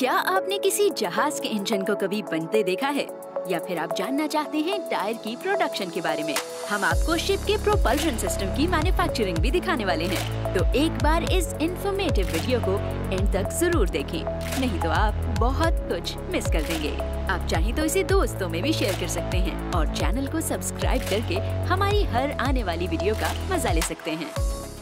क्या आपने किसी जहाज के इंजन को कभी बनते देखा है या फिर आप जानना चाहते हैं टायर की प्रोडक्शन के बारे में? हम आपको शिप के प्रोपल्शन सिस्टम की मैन्युफैक्चरिंग भी दिखाने वाले हैं, तो एक बार इस इंफॉर्मेटिव वीडियो को एंड तक जरूर देखें, नहीं तो आप बहुत कुछ मिस कर देंगे। आप चाहें तो इसे दोस्तों में भी शेयर कर सकते हैं और चैनल को सब्सक्राइब करके हमारी हर आने वाली वीडियो का मजा ले सकते हैं।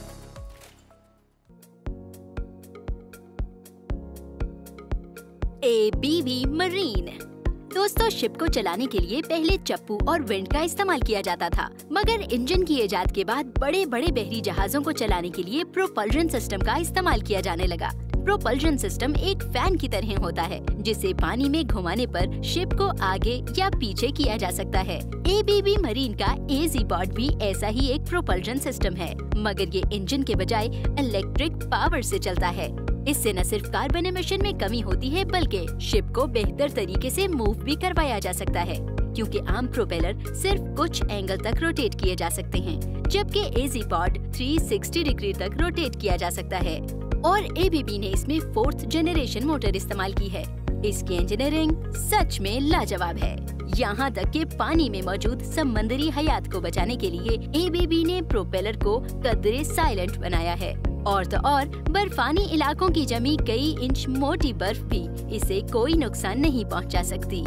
ABB marine. दोस्तों, शिप को चलाने के लिए पहले चप्पू और विंड का इस्तेमाल किया जाता था, मगर इंजन की इजाद के बाद बड़े बड़े बहरी जहाजों को चलाने के लिए प्रोपल्शन सिस्टम का इस्तेमाल किया जाने लगा। प्रोपल्शन सिस्टम एक फैन की तरह होता है, जिसे पानी में घुमाने पर शिप को आगे या पीछे किया जा सकता है। ABB मरीन का AZ Pod भी ऐसा ही एक प्रोपल्शन सिस्टम है, मगर ये इंजन के बजाय इलेक्ट्रिक पावर से चलता है। इससे न सिर्फ कार्बन एमिशन में कमी होती है, बल्कि शिप को बेहतर तरीके से मूव भी करवाया जा सकता है, क्योंकि आम प्रोपेलर सिर्फ कुछ एंगल तक रोटेट किए जा सकते हैं, जबकि AZ Pod 360 डिग्री तक रोटेट किया जा सकता है। और ABB ने इसमें 4th जनरेशन मोटर इस्तेमाल की है। इसकी इंजीनियरिंग सच में लाजवाब है। यहाँ तक कि पानी में मौजूद समंदरी हयात को बचाने के लिए ABB ने प्रोपेलर को कदरे साइलेंट बनाया है। और तो और बर्फानी इलाकों की जमी कई इंच मोटी बर्फ भी इसे कोई नुकसान नहीं पहुंचा सकती।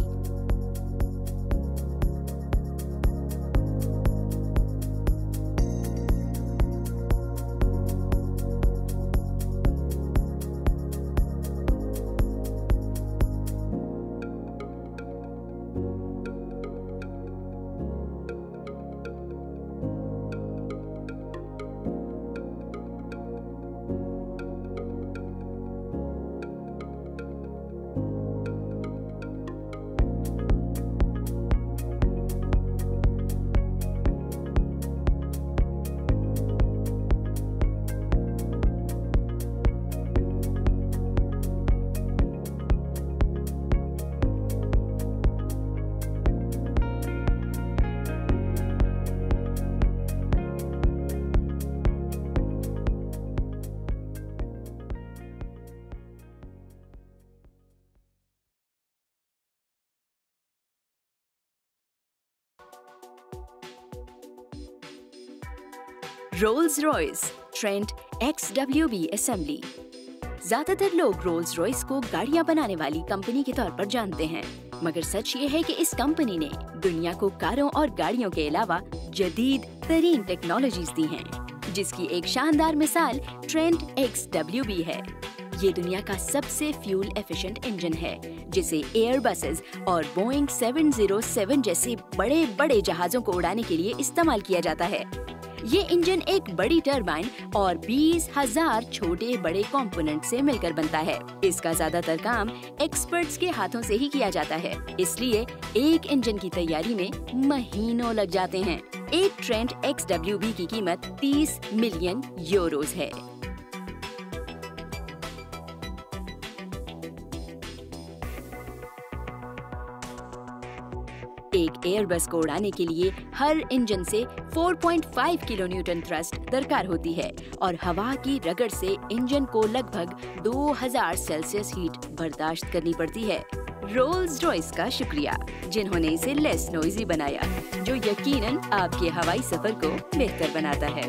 Rolls Royce Trent XWB assembly. ज्यादातर लोग रोल्स रॉयस को गाड़ियां बनाने वाली कंपनी के तौर पर जानते हैं, मगर सच ये है कि इस कंपनी ने दुनिया को कारों और गाड़ियों के अलावा जदीद तरीन टेक्नोलॉजीज दी हैं, जिसकी एक शानदार मिसाल ट्रेंट XWB है। ये दुनिया का सबसे फ्यूल एफिशिएंट इंजन है, जिसे एयरबसेस और बोइंग 707 जैसे बड़े बड़े जहाजों को उड़ाने के लिए इस्तेमाल किया जाता है। ये इंजन एक बड़ी टरबाइन और 20,000 छोटे बड़े कंपोनेंट से मिलकर बनता है। इसका ज्यादातर काम एक्सपर्ट्स के हाथों से ही किया जाता है, इसलिए एक इंजन की तैयारी में महीनों लग जाते हैं। एक ट्रेंट XWB की कीमत 30 मिलियन यूरोज है। एक एयरबस को उड़ाने के लिए हर इंजन से 4.5 किलोन्यूटन थ्रस्ट दरकार होती है और हवा की रगड़ से इंजन को लगभग 2000 सेल्सियस हीट बर्दाश्त करनी पड़ती है। रोल्स रॉयस का शुक्रिया, जिन्होंने इसे लेस नॉइजी बनाया, जो यकीनन आपके हवाई सफर को बेहतर बनाता है।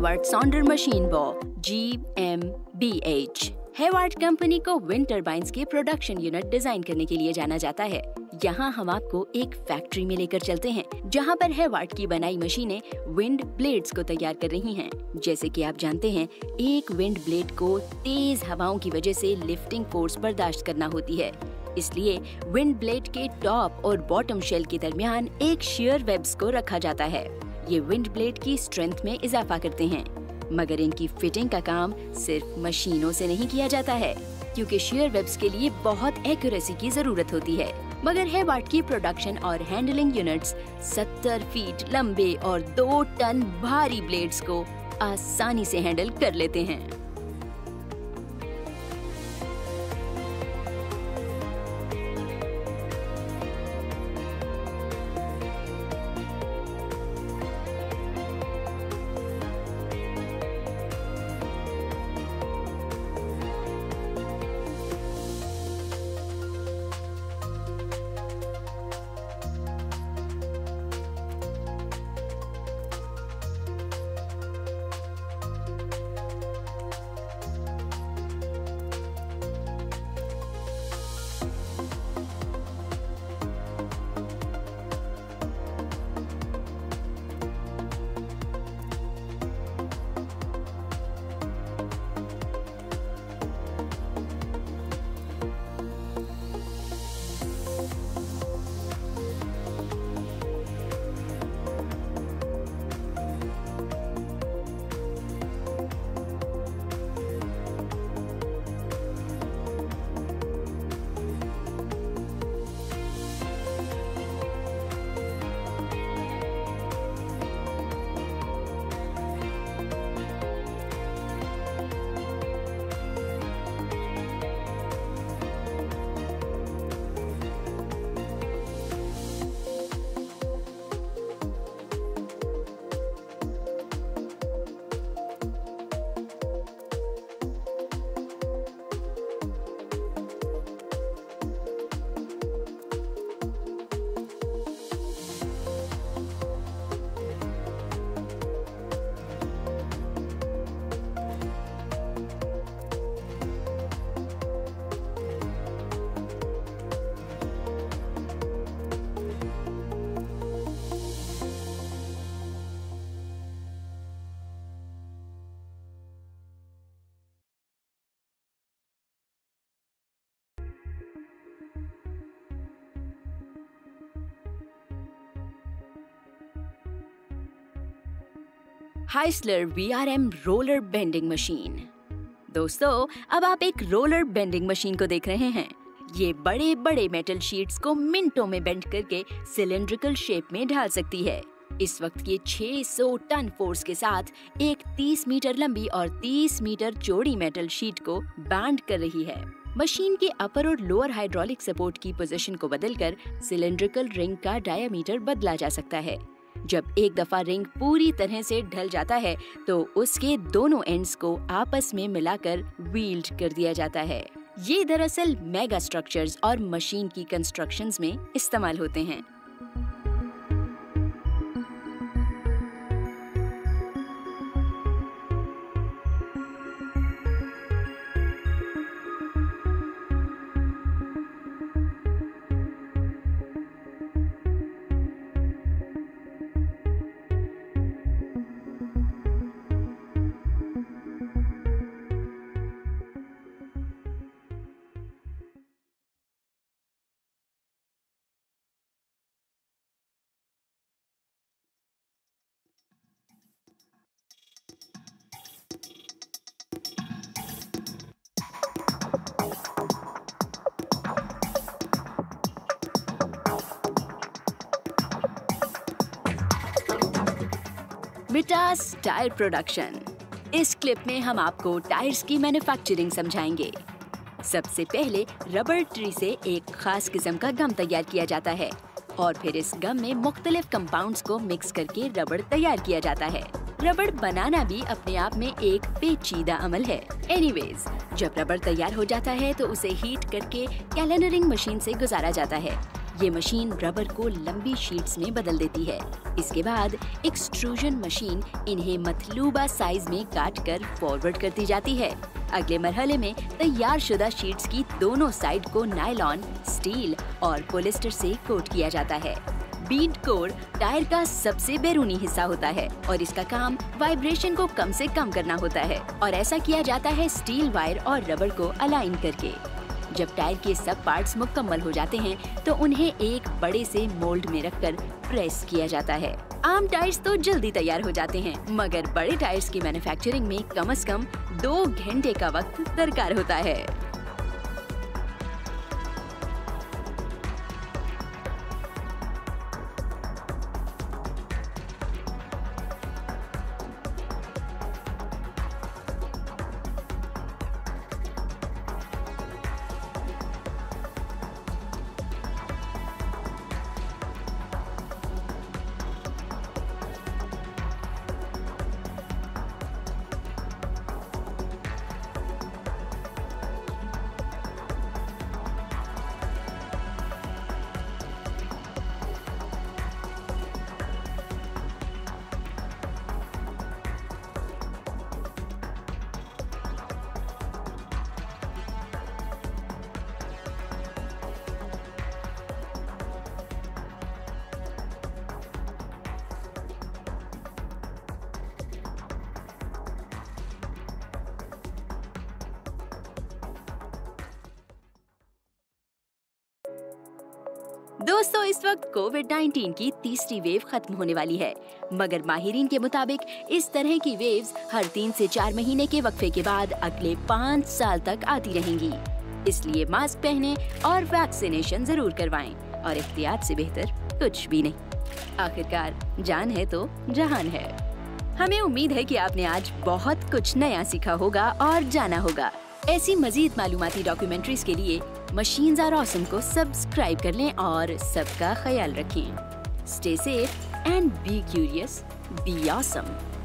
Hayward Sonder Machine Bow GmbH। Hayward company को विंड टर्बाइन्स के प्रोडक्शन यूनिट डिजाइन करने के लिए जाना जाता है। यहाँ हम आपको एक फैक्ट्री में लेकर चलते हैं जहाँ पर हेवार्ड की बनाई मशीनें विंड ब्लेड्स को तैयार कर रही हैं। जैसे कि आप जानते हैं, एक विंड ब्लेड को तेज हवाओं की वजह से लिफ्टिंग फोर्स बर्दाश्त करना होती है। इसलिए विंड ब्लेड के टॉप और बॉटम शेल के दरमियान एक शेयर वेब्स को रखा जाता है। ये विंड ब्लेड की स्ट्रेंथ में इजाफा करते हैं, मगर इनकी फिटिंग का काम सिर्फ मशीनों से नहीं किया जाता है, क्योंकि शेयर वेब्स के लिए बहुत एक्यूरेसी की जरूरत होती है। मगर हेवार्ड की प्रोडक्शन और हैंडलिंग यूनिट्स 70 फीट लंबे और 2 टन भारी ब्लेड्स को आसानी से हैंडल कर लेते हैं। Haeusler VRM roller bending machine. दोस्तों, अब आप एक रोलर बेंडिंग मशीन को देख रहे हैं। ये बड़े बड़े मेटल शीट्स को मिनटों में बेंड करके सिलेंड्रिकल शेप में ढाल सकती है। इस वक्त ये 600 टन फोर्स के साथ एक 30 मीटर लंबी और 30 मीटर चौड़ी मेटल शीट को बैंड कर रही है। मशीन के अपर और लोअर हाइड्रोलिक सपोर्ट की पोजीशन को बदलकर सिलेंड्रिकल रिंग का डायामीटर बदला जा सकता है। जब एक दफा रिंग पूरी तरह से ढल जाता है तो उसके दोनों एंड्स को आपस में मिलाकर वील्ड कर दिया जाता है। ये दरअसल मेगा स्ट्रक्चर्स और मशीन की कंस्ट्रक्शंस में इस्तेमाल होते हैं। विटास टायर प्रोडक्शन। इस क्लिप में हम आपको टायर्स की मैन्युफैक्चरिंग समझाएंगे। सबसे पहले रबर ट्री से एक खास किस्म का गम तैयार किया जाता है और फिर इस गम में मुख्तलिफ कंपाउंड्स को मिक्स करके रबड़ तैयार किया जाता है। रबड़ बनाना भी अपने आप में एक पेचीदा अमल है। एनीवेज, जब रबड़ तैयार हो जाता है तो उसे हीट करके कैलेंडरिंग मशीन से गुजारा जाता है। ये मशीन रबर को लंबी शीट्स में बदल देती है। इसके बाद एक्सट्रूजन मशीन इन्हें मतलूबा साइज में काट कर फॉरवर्ड करती जाती है। अगले मरहले में तैयार शुदा शीट्स की दोनों साइड को नायलॉन, स्टील और पॉलिस्टर से कोट किया जाता है। बीड कोर टायर का सबसे बैरूनी हिस्सा होता है और इसका काम वाइब्रेशन को कम से कम करना होता है और ऐसा किया जाता है स्टील वायर और रबर को अलाइन करके। जब टायर के सब पार्ट्स मुकम्मल हो जाते हैं तो उन्हें एक बड़े से मोल्ड में रखकर प्रेस किया जाता है। आम टायर्स तो जल्दी तैयार हो जाते हैं, मगर बड़े टायर्स की मैन्युफैक्चरिंग में कम से कम 2 घंटे का वक्त दरकार होता है। दोस्तों, इस वक्त कोविड-19 की तीसरी वेव खत्म होने वाली है, मगर माहिरीन के मुताबिक इस तरह की वेव्स हर 3 से 4 महीने के वक्फे के बाद अगले 5 साल तक आती रहेंगी। इसलिए मास्क पहने और वैक्सीनेशन जरूर करवाएं और एहतियात से बेहतर कुछ भी नहीं। आखिरकार जान है तो जहान है। हमें उम्मीद है कि आपने आज बहुत कुछ नया सीखा होगा और जाना होगा। ऐसी मजीद मालूमाती डॉक्यूमेंट्रीज के लिए मशीन्स आर ऑसम को सब्सक्राइब कर लें और सबका ख्याल रखें। Stay safe and be curious, be awesome.